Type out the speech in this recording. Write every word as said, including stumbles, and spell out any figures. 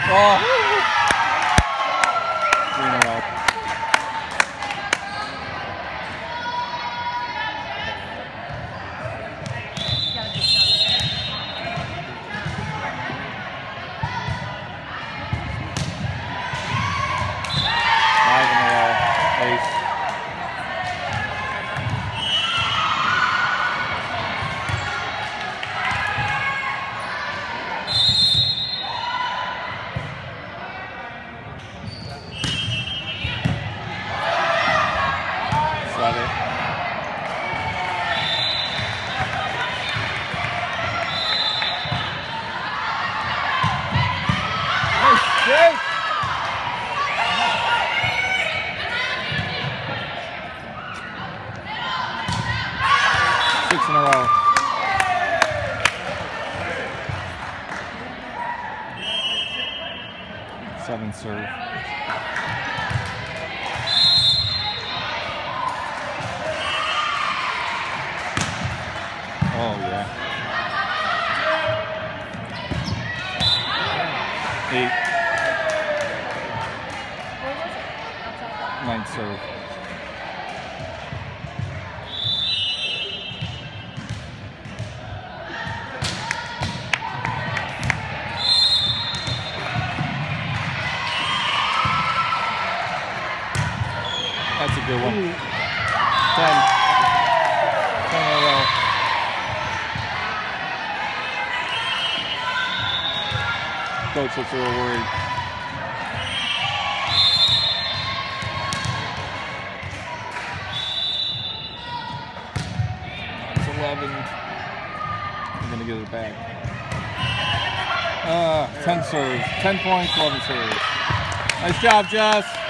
Oh. Three in a row. Five in a row. Ace. Six in a row. Seven serve. Oh yeah. Eight. Nine serve. That's a good one. Ten. Ten in a row. Coach looks a little worried. It's eleven. I'm gonna get it back. Uh, ten serves. Ten points, eleven serves. Nice job, Jess.